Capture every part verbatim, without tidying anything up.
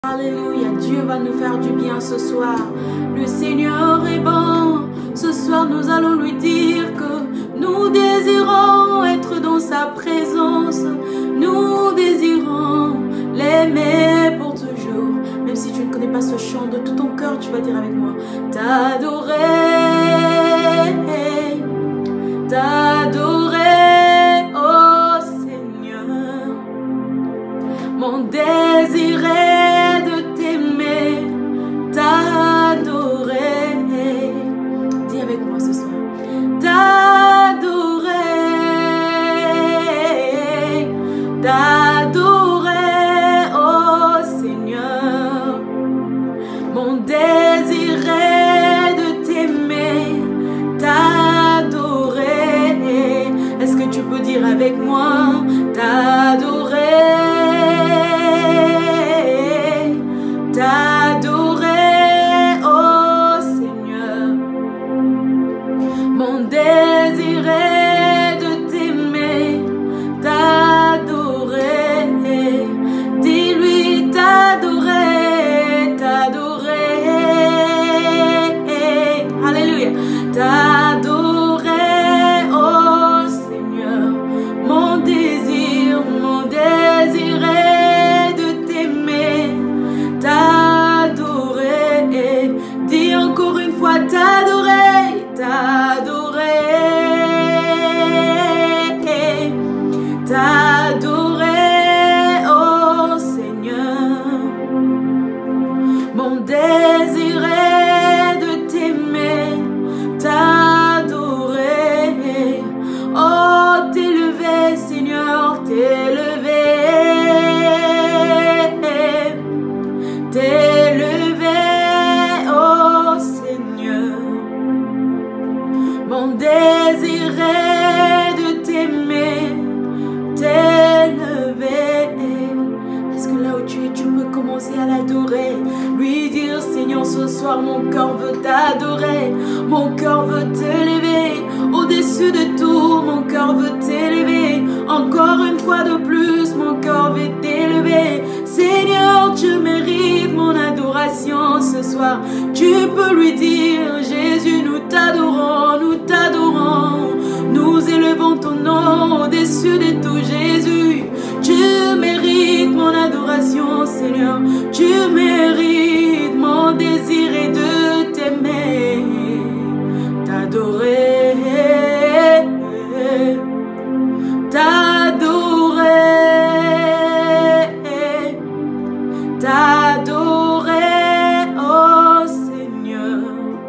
Alléluia, Dieu va nous faire du bien ce soir. Le Seigneur est bon. Ce soir, nous allons lui dire que nous désirons être dans sa présence. Nous désirons l'aimer pour toujours. Même si tu ne connais pas ce chant de tout ton cœur, tu vas dire avec moi: t'adorer, t'adorer, oh Seigneur. Mon désir est de t'aimer, t'adorer. Dis avec moi ce soir: t'adorer, t'adorer, oh Seigneur. Mon désir est de t'aimer, t'adorer. Est-ce que tu peux dire avec moi: t'adorer, t'adorer, oh Seigneur. Mon désir est de t'aimer, t'adorer. Dis-lui: t'adorer, t'adorer. Alléluia. T'adorer, oh Seigneur. Mon désir, mon désir est de t'aimer, t'adorer. Dis encore une fois: t'adorer, t'adorer, t'adorer, oh Seigneur. Mon désir est de t'aimer, t'adorer. Oh, t'élever, Seigneur, t'élever, t'élever, oh Seigneur. Mon désir est de t'aimer, t'élever. Est-ce que là où tu es, tu peux commencer à l'adorer? Lui dire: Seigneur, ce soir mon cœur veut t'adorer, mon cœur veut t'élever, au-dessus de tout, mon cœur veut t'élever. Encore une fois de plus, mon cœur veut t'élever. Seigneur, tu mérites mon adoration ce soir. Tu peux lui dire: Jésus, nous t'adorons, nous t'adorons. Nous élevons ton nom au-dessus de tout, Jésus. Tu mérites mon adoration, Seigneur. Tu mérites mon désir est de t'aimer, t'adorer, t'adorer, t'adorer, oh Seigneur.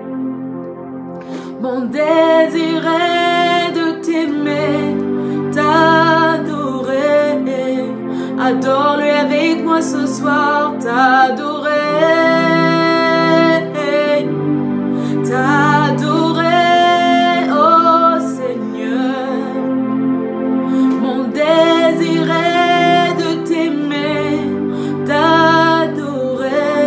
Mon désir est de t'aimer, t'adorer. Adore-le avec moi ce soir: t'adorer, t'adorer, oh Seigneur. Mon désir est de t'aimer, t'adorer.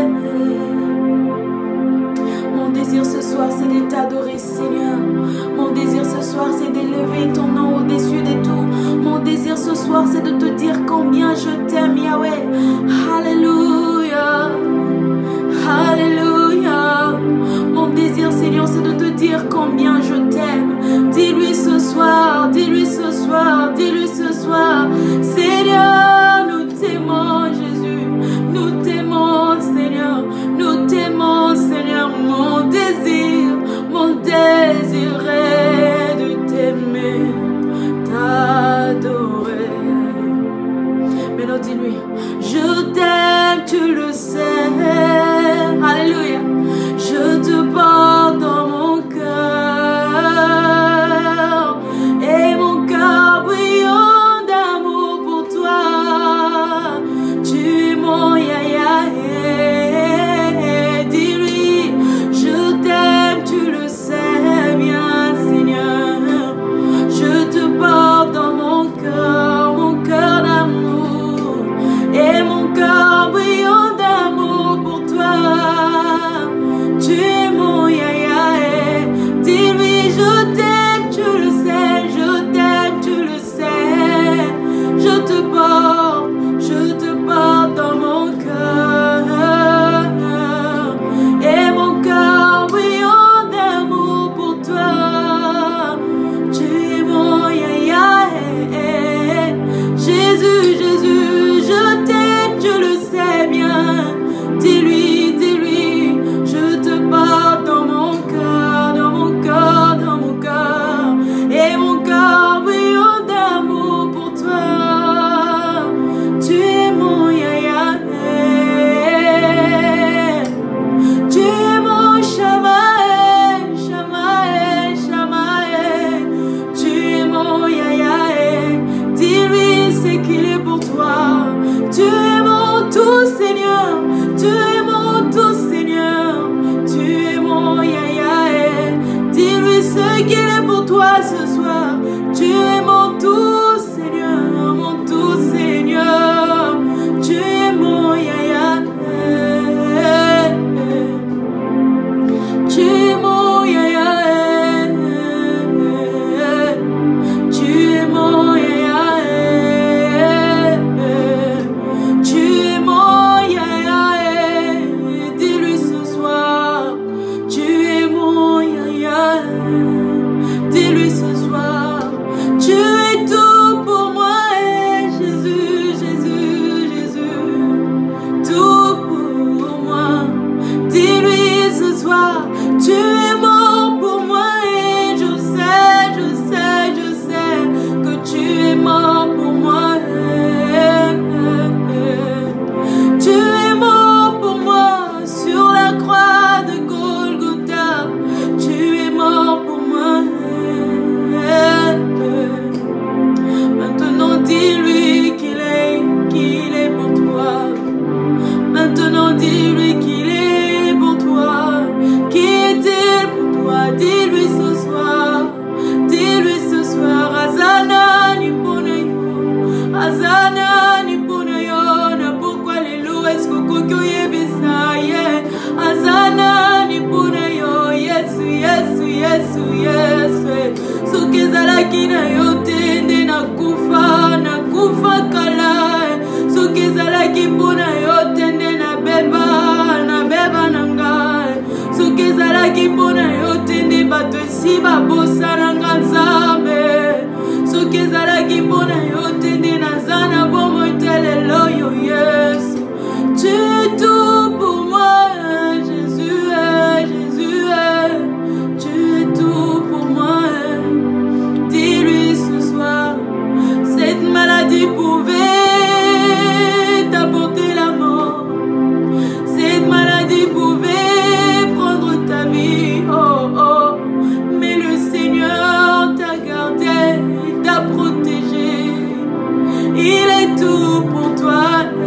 Mon désir ce soir, c'est de t'adorer, Seigneur. Mon désir ce soir, c'est d'élever ton nom au-dessus de tout. Mon désir ce soir, c'est de te dire combien je t'aime, Yahweh. Alléluia. Tu es mon tout Seigneur, tu es mon yaya. Dis-lui ce qu'il est pour toi ce soir. Tu es mon tout Seigneur, mon tout Seigneur. Tu es mon yaya. Tu es mon yaya. Tu es mon yaya. Tu es mon yaya. Dis-lui ce soir. Tu es mon yaya. Dis-lui ce soir. Tu es tout pour moi, Jésus, Jésus, Jésus. Tout pour moi. Dis-lui ce soir. Tu es mort pour moi et je sais, je sais, je sais que tu es mort pour moi. Tu es mort pour moi sur la croix de Golgotha. Tu es mort pour moi. Maintenant dis-lui qu'il est, qu'il est pour toi. Maintenant dis-lui qu'il est pour toi. Qui est-il pour toi? Dis-lui ce soir. Dis-lui ce soir. Azana ni ponayo. Azana ni ponayo. Na pourquoi les loups est-ce que kokyo yebisaye? Azana ni ponayo. Yesu, Yesu, Yesu, Yesu. Sukezala kina yote nde na kufa, na kufa kala. Sukezala kipuna yote nde na beba, na beba nangai. Sukezala kipuna yote nde bato esi babosa nanga nzambe. Sukezala kipuna yote nde nazana bomo telelo yo Yesu. Tu es tout pour moi, Jésus, Jésus. Tu es tout pour moi. Dis-lui ce soir, cette maladie pouvait t'apporter la mort. Cette maladie pouvait prendre ta vie, oh oh. Mais le Seigneur t'a gardé, t'a protégé. Il est tout pour toi.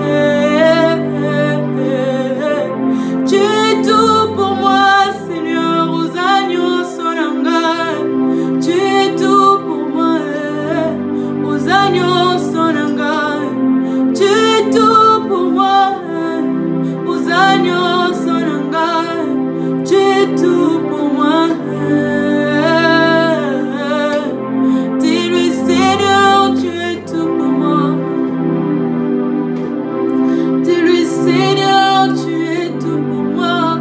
Tu es tout pour moi, Seigneur, aux agneaux sonanga. Tu es tout pour moi, aux agneaux sonanga. Tu es tout pour moi, aux agneaux sonanga. Tu es tout pour moi. Dis-lui, Seigneur, tu es tout pour moi. Dis-lui, Seigneur, tu es tout pour moi.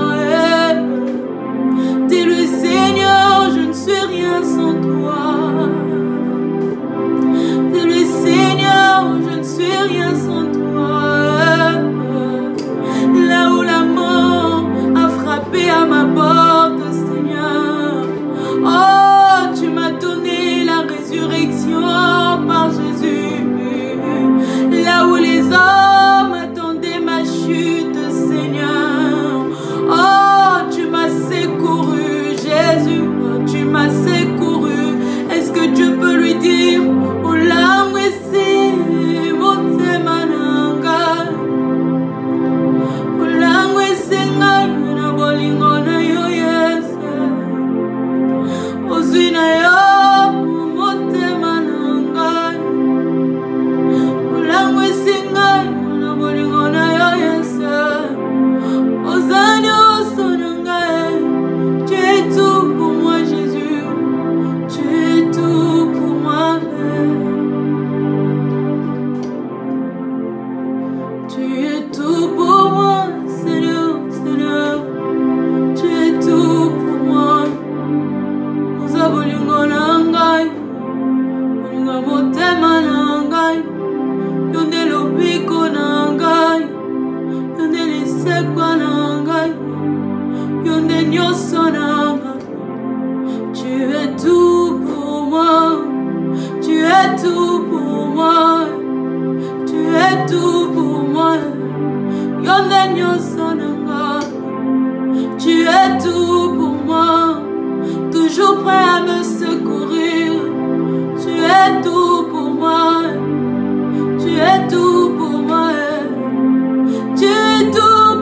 Dis-lui, Seigneur, je ne suis rien sans toi. Dis-lui, Seigneur, je ne suis rien sans toi. Là où la mort a frappé à ma porte, Seigneur, oh, tu m'as donné la résurrection par Jésus. Là où les hommes attendaient ma chute, Seigneur, oh, tu m'as secouru, Jésus, tu m'as secouru. Est-ce que tu peux lui dire, oh, langue c'est mon temananga, oh, langue c'est na bolingo na yo Yesu, oh, zina yo mon temananga, oh, langue c'est na bolingo na yo Yesu, oh, zanyo sonanga. Tu es tout pour moi, Jésus. Tu es tout pour moi. Tu es tout pour moi, Seigneur, Seigneur. Tu es tout pour moi. Nous avons l'ungonangai, l'unga motema nangai, yonde lobiko nangai, yonde lisekwa nangai, yonde nyoso nangai. Tu es tout pour moi. Tu es tout pour moi. Tu es tout pour moi. Yonde nyoso nangai. Tu es tout pour moi. Toujours prêt à me secourir. Tu es tout pour moi. Tu es tout pour moi. Tu es tout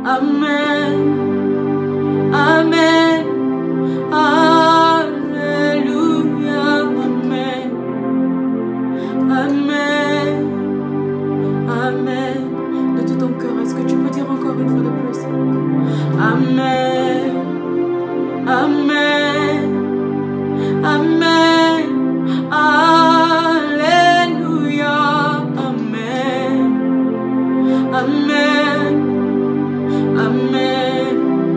Amen. Amen. Alléluia. Amen. Amen. Amen. De tout ton cœur, est-ce que tu peux dire encore une fois de plus? Amen. Amen. Amen. Alléluia. Amen. Amen. Amen.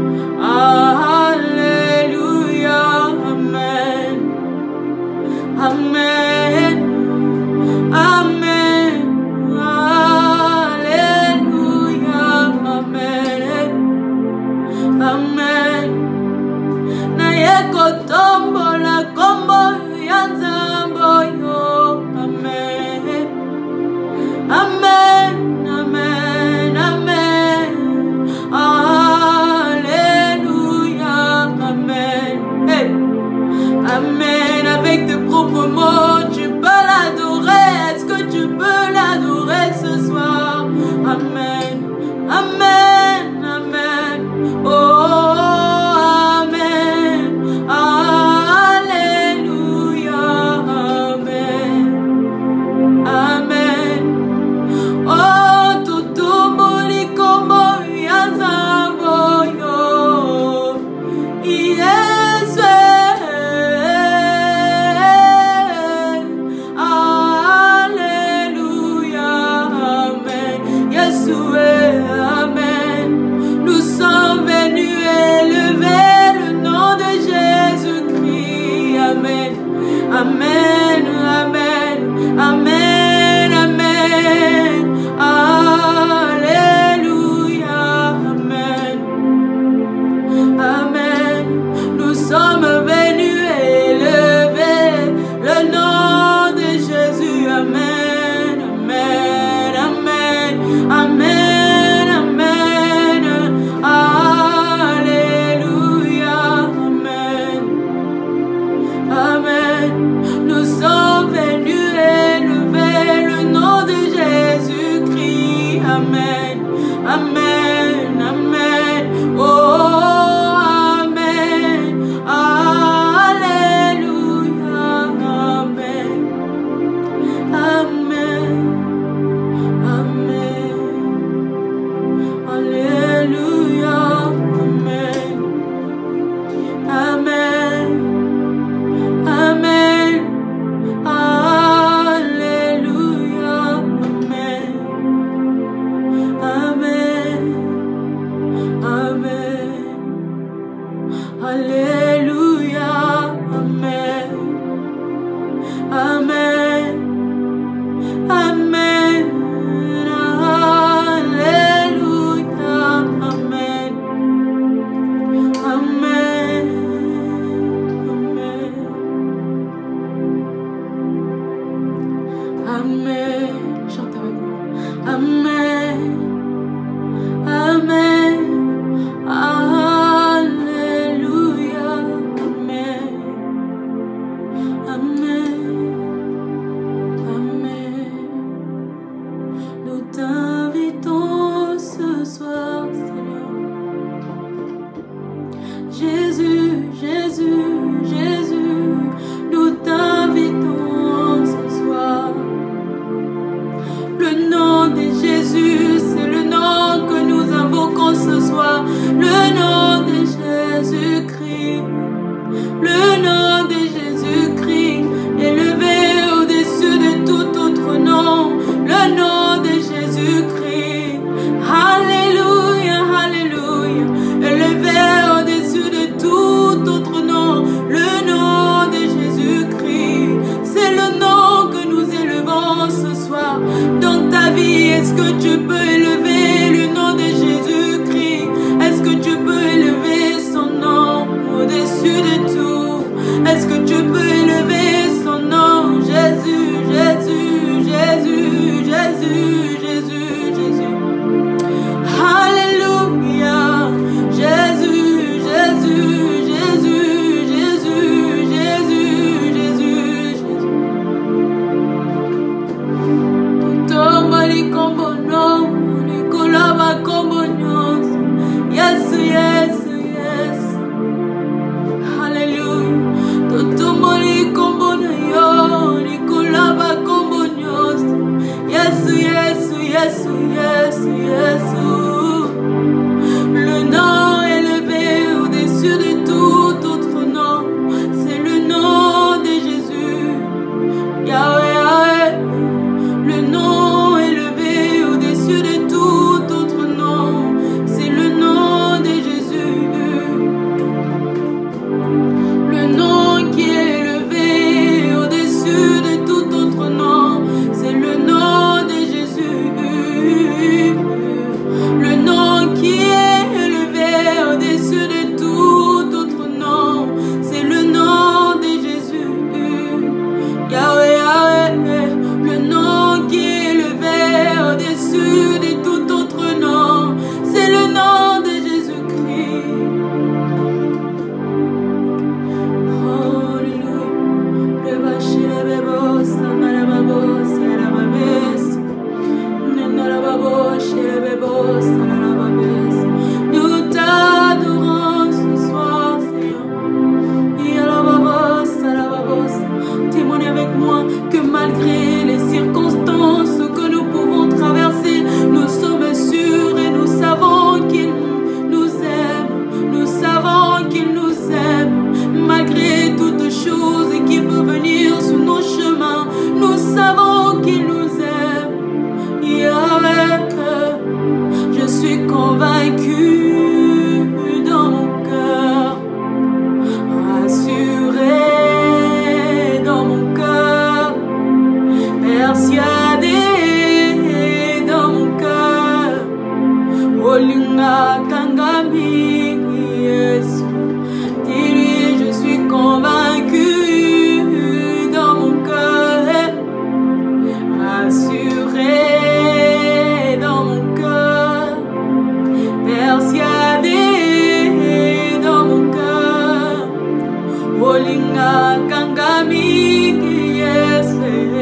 Alléluia. Amen. Amen. Amen. Alléluia. Amen. Amen. Naye kotombo la kombo ya nzambo yo. Amen. Amen. Amen. Amen. Alléluia. Amen. Hey. Amen. Avec tes propres mots, tu peux l'adorer. Est-ce que tu peux l'adorer ce soir? Amen. Amen. Amen. Oh, amen. Alléluia. Amen. Amen. Oh, tout moli como yazambo yo. Yes. Alléluia. Amen. Yeshua. Amen. Nous sommes venus élever le nom de Jésus-Christ. Amen. Amen. Amen. Amen. Amen. Alléluia. Amen. Amen. Nous sommes venus élever le nom de Jésus. Amen. Amen. Amen. Amen. Amen. Alléluia. Amen. Amen. Nous sommes venus élever le nom de Jésus-Christ. Amen. Amen. Amen. Oh, amen. Alléluia. Amen. Amen. Amen. Alléluia. Amen. Amen. Amen. Alléluia. Amen. Amen. yes, Jésus. Le nom élevé au-dessus de tout autre nom, c'est le nom de Jésus. Yahweh, Yahweh. Le nom élevé au-dessus de tout autre nom, c'est le nom de Jésus. Le nom qui est élevé au-dessus de tout autre nom, c'est le nom de Jésus. Le nom qui est élevé au-dessus de tout autre nom, c'est le nom de Jésus. Yahweh, Yahweh. Le nom qui est élevé au-dessus de tout autre nom, c'est le nom de Jésus-Christ. Nous t'adorons ce soir, Seigneur. Témoignez avec moi que malgré les circonstances que nous pouvons traverser, nous sommes sûrs et nous savons qu'il nous aime. Nous savons qu'il nous aime. Malgré toutes choses qui peuvent venir sur nos chemins, nous savons qu'il nous aime. Yahweh, je suis convaincu dans mon cœur, rassuré dans mon cœur, persuadé dans mon cœur. Olinga Kangami, Yesu. Dis-lui, je suis convaincu dans mon cœur, rassuré dans mon cœur, persuadé dans mon cœur. Olinga Kangami, yes.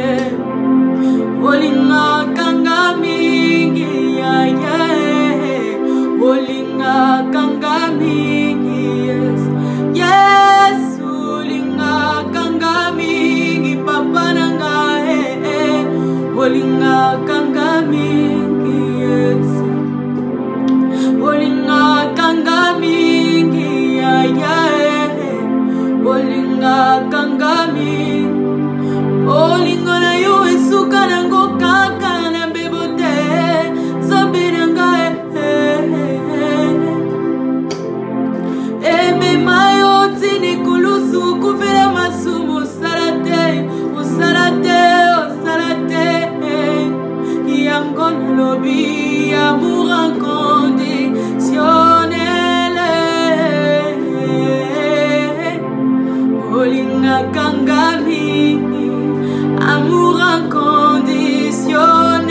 Olinga Kangami, yeah, yeah. Olinga Kangami, yes. Yes, Olinga Kangami, Papa Nanga, eh, eh. Olinga Kangami, yes. Olinga Kangami, yeah, yeah. Olinga Kangami. Olinga na yo esuka na ngo kaka na bebote zabiranga eh. Ebe mayo tini kulusu kuvira masumu salate, usalate, usalate. Yangon lobi amour inconditionnel. Olinga Kangami, amour inconditionnel.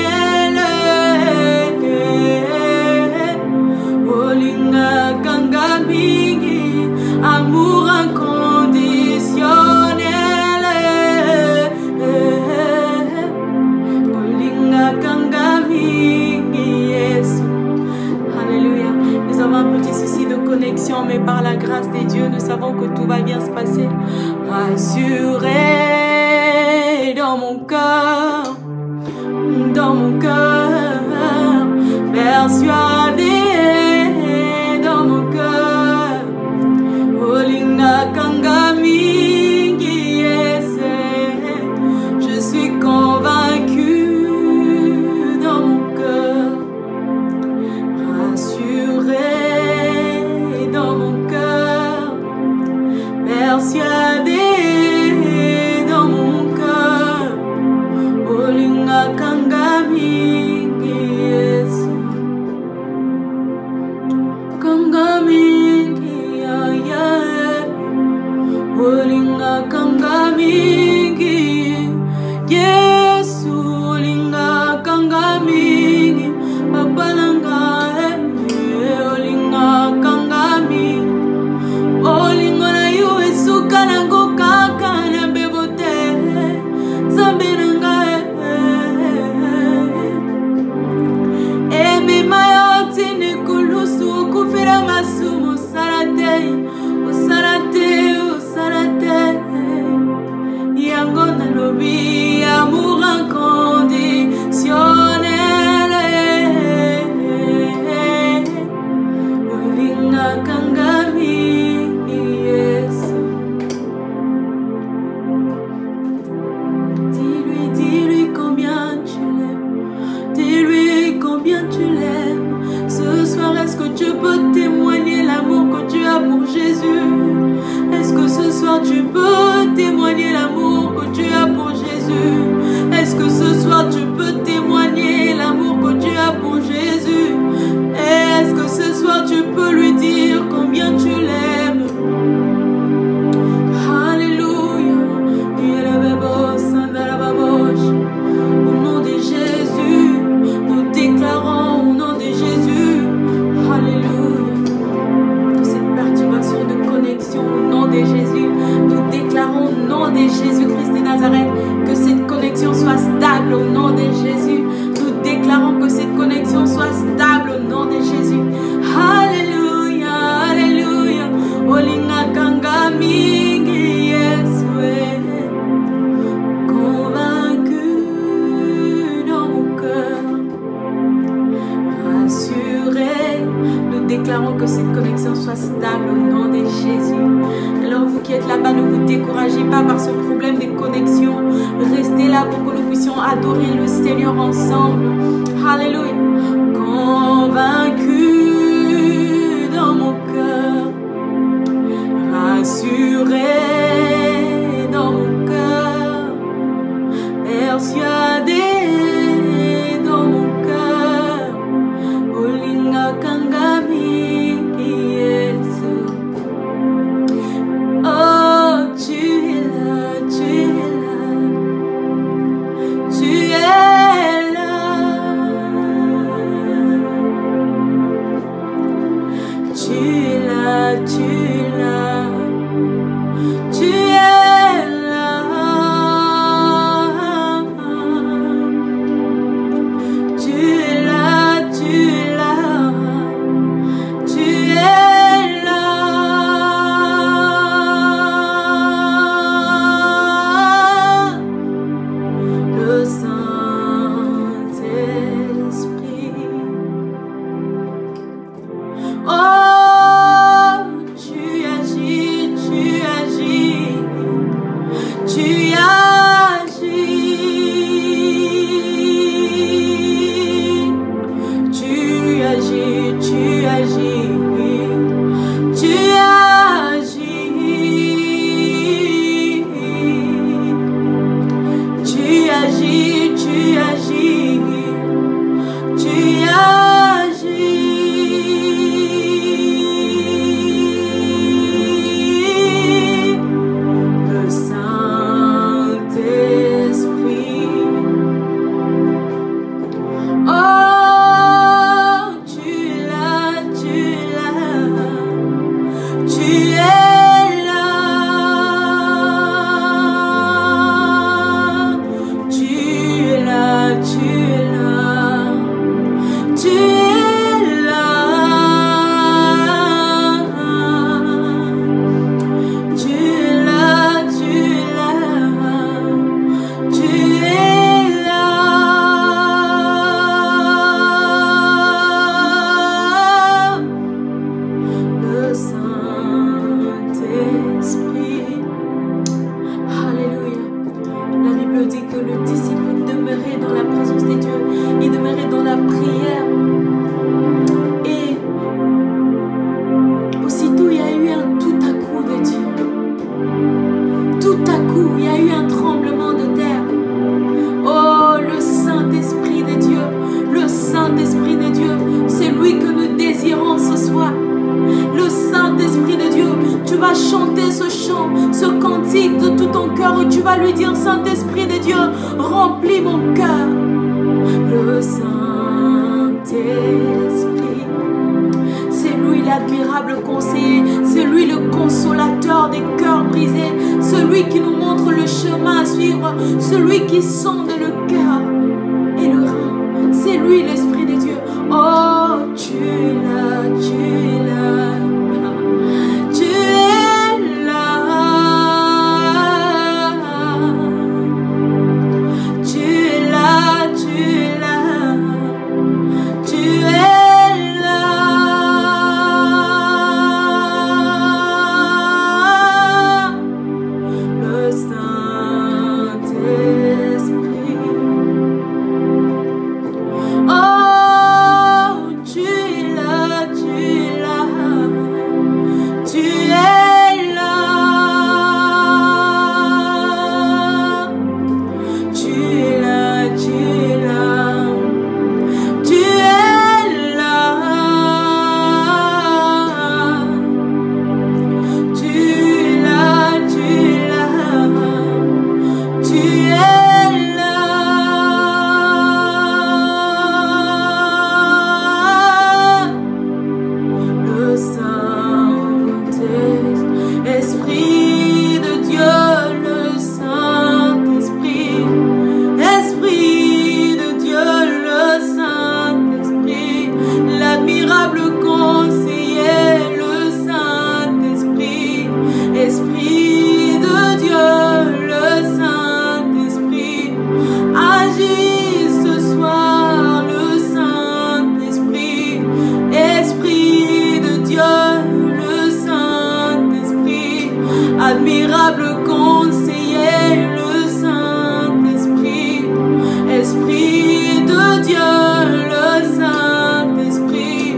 Olinga Kangami, amour inconditionnel. Olinga Kangami, yes. Alléluia. Nous avons un petit souci de connexion, mais par la grâce de Dieu, nous savons que tout va bien se passer. Rassuré dans mon cœur, dans mon cœur, persuadé dans mon cœur. Olinga Kangami, yes. Je suis convaincu dans mon cœur, rassuré dans mon cœur, persuadé dans mon cœur. Olinga Kangami, yes. peux témoigner l'amour que tu as pour Jésus? Est-ce que ce soir tu peux témoigner l'amour que tu as pour Jésus? Est-ce que ce soir tu peux témoigner l'amour que tu as pour Jésus? Est-ce que ce soir tu peux lui dire combien tu l'aimes? Alléluia. Au nom de Jésus, nous déclarons au nom de Jésus, alléluia, que cette perturbation de connexion au nom de Jésus, nous déclarons au nom de Jésus-Christ de Nazareth, que cette connexion soit stable au nom de Jésus. Nous déclarons que cette connexion soit stable au nom de Jésus. Alléluia, alléluia. Olinga kanga mingi Yesue, convaincu dans mon cœur, rassuré. Nous déclarons que cette connexion soit stable au nom de Jésus. Alors vous qui êtes là-bas, ne vous découragez pas par ce problème de connexion. Restez là pour que nous puissions adorer le Seigneur ensemble. Alléluia. Convaincu dans mon cœur, rassuré dans mon cœur, persuadé dans mon cœur. Olinga kangami Yesu. Oh, tu es là, tu es là, tu es là. Tu es là, tu es là, tu es là. Tu es là, tu es là, tu es là. Le Saint-Esprit. Oh, tu agis, tu agis, tu agis, tu agis, tu agis, tu agis, tu agis, tu agis, tu agis. Le Saint-Esprit. Oh, tu es là, tu es là, tu es là. Tu es là, tu es là, tu es là. Tu es là, tu es là, tu es là. Le Saint-Esprit. Alléluia. La Bible dit que le disciple demeurait dans la présence de Dieu, il demeurait dans la prière. Et aussitôt, il y a eu un tout à coup de Dieu. Tout à coup, il y a eu un tremblement de terre. Oh, le Saint-Esprit de Dieu, le Saint-Esprit de Dieu, c'est lui que nous désirons ce soir. Le Saint-Esprit de Dieu, tu vas chanter ce chant, ce cantique de tout ton cœur et tu vas lui dire, Saint-Esprit de Dieu, remplis mon cœur. Le Saint-Esprit, c'est lui l'admirable conseiller, c'est lui le consolateur des cœurs brisés, celui qui nous montre le chemin à suivre, celui qui sonde le cœur et le rein, c'est lui l'Esprit de Dieu. Oh, tu es là, tu es là, tu es là, tu es là, tu es là, tu es là. Le Saint-Esprit. admirable conseiller, le Saint-Esprit, Esprit de Dieu, le Saint-Esprit, agis ce soir, le Saint-Esprit, Esprit de Dieu, le Saint-Esprit, admirable conseiller, le Saint-Esprit, Esprit de Dieu, le Saint-Esprit,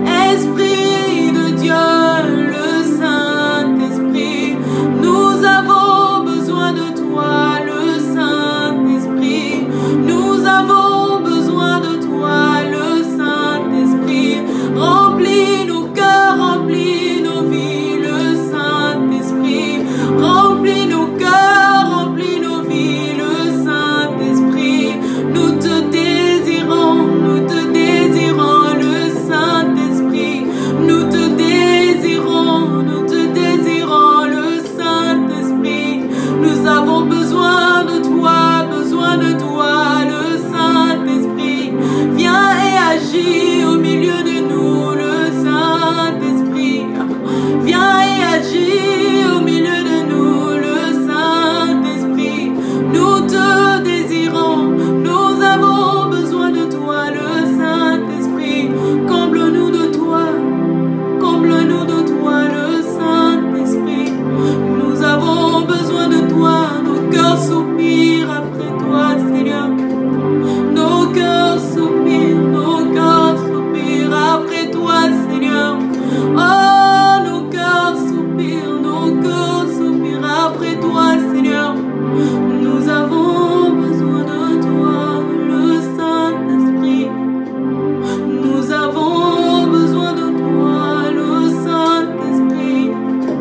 Esprit de Dieu, le Saint-Esprit, nous avons besoin de toi, le Saint-Esprit, nous avons besoin de toi, le Saint-Esprit, remplis nos cœurs, remplis nos vies, le Saint-Esprit, remplis nos cœurs, remplis nos vies, le Saint-Esprit, nous te désirons, nous te désirons, le Saint-Esprit, nous te désirons, nous te désirons, le Saint-Esprit, nous avons besoin de toi, besoin de toi, le Saint-Esprit, viens et agis au milieu de nous, le Saint-Esprit, viens et agis au milieu de nous, le Saint-Esprit, nous te désirons, nous avons besoin de toi, le Saint-Esprit, comble-nous de toi, comble-nous de toi, le Saint-Esprit, nous avons besoin de toi, nos cœurs soupirent après toi, Seigneur, nos cœurs soupirent, nos cœurs soupirent après toi, Seigneur, oh, nos cœurs soupirent, nos cœurs soupirent après toi, Seigneur, nous avons besoin de toi, le Saint-Esprit, nous avons besoin de toi, le Saint-Esprit,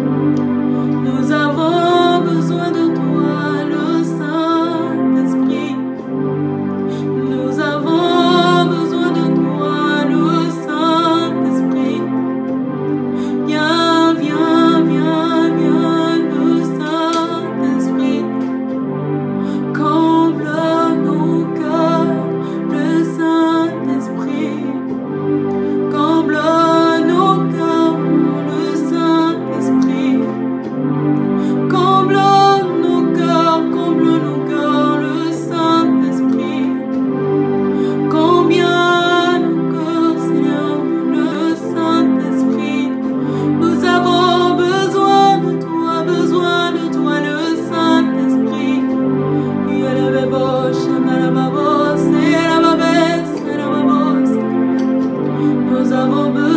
nous avons besoin de toi, le Saint-Esprit, nous avons besoin de toi, le Saint-Esprit, viens, viens, viens, viens, le Saint-Esprit, comble nos cœurs, le Saint-Esprit, comble nos cœurs, le Saint-Esprit, comble nos cœurs, comble nos cœurs, le Saint-Esprit, combien nos cœurs, Seigneur, le Saint-Esprit, nous avons besoin de toi, besoin de toi, le Saint-Esprit. Nous avons besoin